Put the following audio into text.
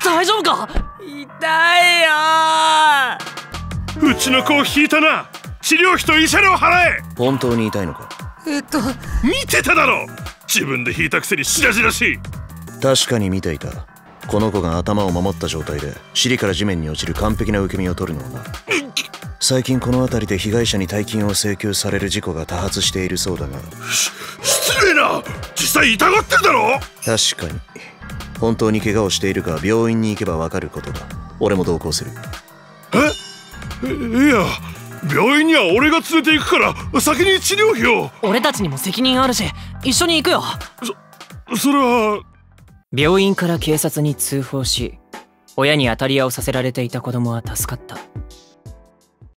大丈夫か？痛いようちの子を引いたな。治療費と慰謝料払え。 本当に痛いのか？ 見てただろ。自分で引いたくせに白々しい。 確かに見ていた。この子が頭を守った状態で尻から地面に落ちる完璧な受け身を取るのはな。最近この辺りで被害者に大金を請求される事故が多発しているそうだが。 失礼な。実際痛がってるだろ。 確かに。本当に怪我をしているか病院に行けばわかることだ。俺も同行する。 いや、病院には俺が連れて行くから先に治療費を。 俺たちにも責任あるし一緒に行くよ。 それは。 病院から警察に通報し、親に当たり屋をさせられていた子供は助かった。